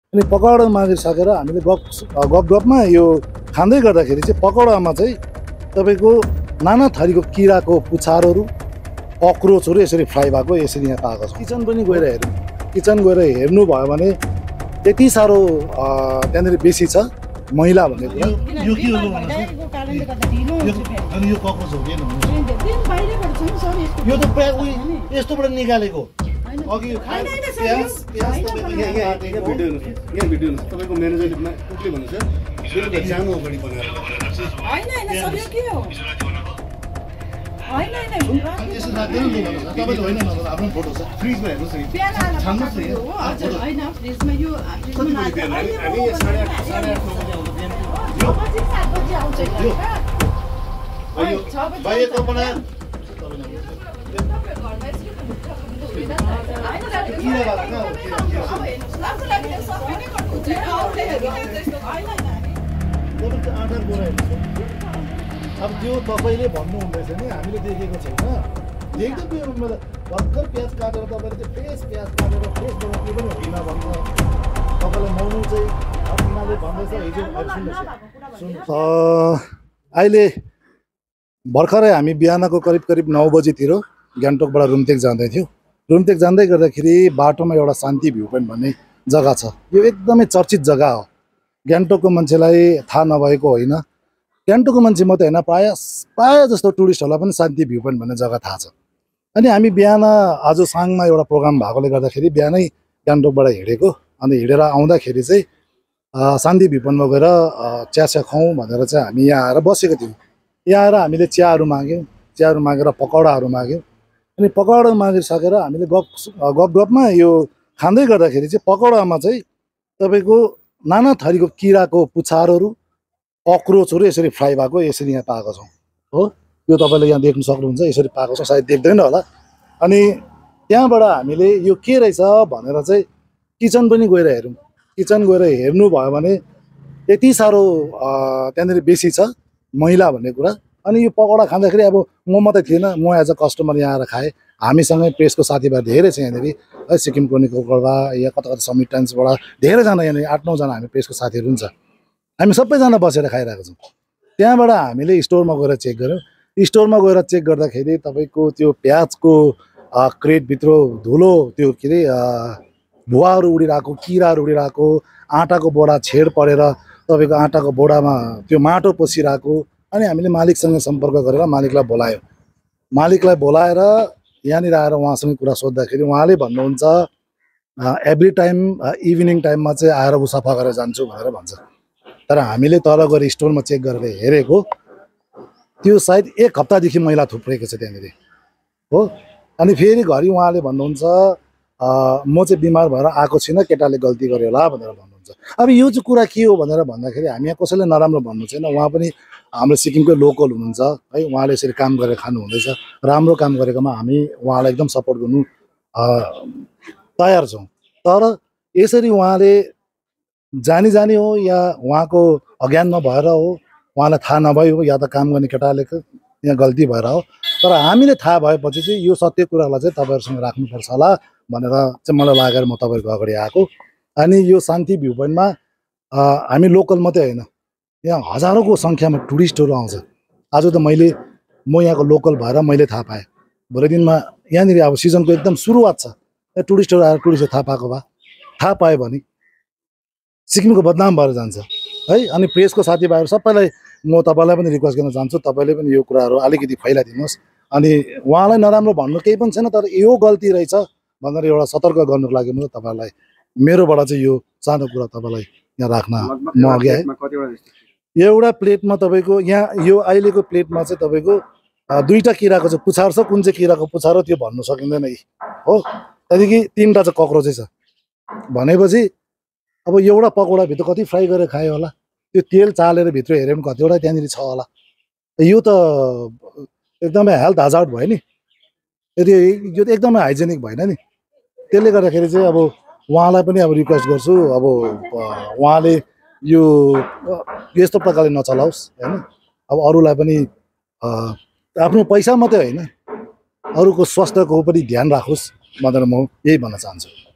अनि पकौडा मागिसकेर हामीले गफमा यो खाँदै गर्दाखेरि चाहिँ पकौडामा चाहिँ तपाईँको नाना थरीको किराको पुछारहरू कक्रोचहरू यसरी फ्राई भएको यसरी यहाँ पाएको छ। किचन पनि गएर हेर्नु, किचन गएर हेर्नुभयो भने त्यति साह्रो त्यहाँनिर बेसी छ मैला भन्ने कुरा। यो के हो अनि यो कक्रोच हो किन यो त यस्तोबाट निकालेको अघि तपाईँको म्यानेजरले कुकले भन्नु छ जानु अगाडि बनाएर यसो लाग्दैन नि तपाईँले होइन आफ्नो फोटो छ फ्रिजमा हेर्नुहोस् अब त्यो तपाईँले भन्नुहुँदैछ नि हामीले देखेको छैन देख्दै भर्खर प्याज काटेर तपाईँले त्यो फ्रेस प्याज काटेर फ्रेस बनाउने पनि होइन भन्छ तपाईँलाई मौनु चाहिँ यिनीहरूले भन्दैछ हिजो सुन्नुहोस् अहिले भर्खरै हामी बिहानको करिब 9 बजीतिर गान्तोकबाट रुमतेक जाँदै थियौँ। रुमतेक जाँदै गर्दाखेरि बाटोमा एउटा शान्ति भ्यू पोइन्ट भन्ने जग्गा छ। यो एकदमै चर्चित जग्गा हो, गान्तोकको मान्छेलाई थाहा नभएको होइन, गान्तोकको मान्छे मात्रै होइन प्राय जस्तो टुरिस्टहरूलाई पनि शान्ति भ्यू पोइन्ट भन्ने जग्गा थाहा छ। अनि हामी बिहान आज साङमा एउटा प्रोग्राम भएकोले गर्दाखेरि बिहानै गान्तोकबाट हिँडेको, अनि हिँडेर आउँदाखेरि चाहिँ शान्ति भ्यू पोइन्टमा गएर चिया खाउँ भनेर चाहिँ हामी यहाँ आएर बसेको थियौँ। यहाँ आएर हामीले चियाहरू माग्यौँ, चियाहरू मागेर पकौडाहरू माग्यौँ। अनि पकौडा मागिसकेर हामीले गफमा यो खाँदै गर्दाखेरि चाहिँ पकौडामा चाहिँ तपाईँको नाना थरीको किराको पुछारहरू कक्रोचहरू यसरी फ्राई भएको यसरी यहाँ पाएको छौँ हो। यो तपाईँले यहाँ देख्न सक्नुहुन्छ, यसरी पाएको छ, सायद देख्दैन होला। अनि त्यहाँबाट हामीले यो के रहेछ भनेर चाहिँ किचन पनि गएर हेरौँ। किचन गएर हेर्नुभयो भने त्यति साह्रो त्यहाँनिर बेसी छ मैला भन्ने कुरा। अनि यो पकौडा खाँदाखेरि अब म मात्रै थिएन, म एज अ कस्टमर यहाँ आएर खाएँ, हामीसँगै प्रेसको साथीभाइ धेरै छ यहाँनिर है, सिक्किम क्रोनिकलबाट या कता समिट टाइम्सबाट धेरैजना यहाँनिर 8-9 जना हामी प्रेसको साथीहरू पनि छ। हामी सबैजना बसेर खाइरहेको छौँ। त्यहाँबाट हामीले स्टोरमा गएर चेक गऱ्यौँ। स्टोरमा गएर चेक गर्दाखेरि तपाईँको त्यो प्याजको क्रेटभित्र धुलो, त्यो के अरे भुवाहरू उडिरहेको, किराहरू उडिरहेको, आँटाको बोडा छेड परेर तपाईँको आँटाको बोडामा त्यो माटो पसिरहेको। अनि हामीले मालिकसँग सम्पर्क गरेर मालिकलाई बोलायौँ। मालिकलाई बोलाएर यहाँनिर आएर उहाँसँग कुरा सोद्धाखेरि उहाँले भन्नुहुन्छ एभ्री टाइम इभिनिङ टाइममा चाहिँ आएर ऊ सफा गरेर जान्छु भनेर भन्छ। तर हामीले तल गएर स्टोरमा चेक गरेर हेरेको त्यो सायद 1 हप्तादेखि मैला थुप्रेको छ त्यहाँनिर हो। अनि फेरि घरि उहाँले भन्नुहुन्छ म चाहिँ बिमार भएर आएको छैन, केटाले गल्ती गर्यो होला भनेर भन्नुहुन्छ। अब यो चाहिँ कुरा के हो भनेर भन्दाखेरि हामी यहाँ कसैले नराम्रो भन्नु छैन, उहाँ पनि हाम्रो सिक्किमकै लोकल हुनुहुन्छ है, उहाँले यसरी काम गरेर खानु हुँदैछ, राम्रो काम गरेकोमा हामी उहाँलाई एकदम सपोर्ट गर्नु तयार छौँ। तर यसरी उहाँले जानी हो या उहाँको अज्ञानमा भएर हो, उहाँलाई थाहा नभई हो, या त काम गर्ने केटाले यहाँ गल्ती भएर हो। तर हामीले थाहा भएपछि चाहिँ यो सत्य कुरालाई चाहिँ तपाईँहरूसँग राख्नुपर्छ होला भनेर चाहिँ मलाई लागेर म तपाईँहरूको अगाडि आएको। अनि यो शान्ति भ्यू पोइन्टमा हामी लोकल मात्रै होइन, यहाँ हजारौँको सङ्ख्यामा टुरिस्टहरू आउँछ। आज त म यहाँको लोकल भएर मैले थाहा पाएँ, भोलि दिनमा यहाँनिर अब सिजनको एकदम सुरुवात छ, टुरिस्टहरू आएर टुरिस्टहरू थाहा पायो भने सिक्किमको बदनाम भएर जान्छ है। अनि प्रेसको साथीभाइहरू सबैलाई म तपाईँलाई पनि रिक्वेस्ट गर्न चाहन्छु, तपाईँले पनि यो कुराहरू अलिकति फैलाइदिनुहोस्। अनि उहाँलाई नराम्रो भन्नु केही पनि छैन, तर यो गल्ती रहेछ भनेर एउटा सतर्क गर्नुको लागि म तपाईँलाई मेरोबाट चाहिँ यो सानो कुरा तपाईँलाई यहाँ राख्न म अघि आएँ। एउटा प्लेटमा तपाईँको यहाँ यो अहिलेको प्लेटमा चाहिँ तपाईँको 2टा किराको चाहिँ पुछार छ, कुन चाहिँ किराको पुछार हो त्यो भन्नु सकिँदैन हो। त्यहाँदेखि 3टा चाहिँ कक्रोचै छ भनेपछि अब एउटा पकौडाभित्र कति फ्राई गरेर खायो होला, त्यो तेल चालेर भित्र हेऱ्यो भने कतिवटा त्यहाँनिर छ होला। यो त एकदमै हेल्थ हजार्ड भयो नि, यो त एकदमै हाइजेनिक भएन नि। त्यसले गर्दाखेरि चाहिँ अब उहाँलाई पनि अब रिक्वेस्ट गर्छु, अब उहाँले यो यस्तो प्रकारले नचलाओस् हैन। अब अरूलाई पनि आफ्नो पैसा मात्रै होइन, अरूको स्वास्थ्यको पनि ध्यान राखोस् भनेर म यही भन्न चाहन्छु।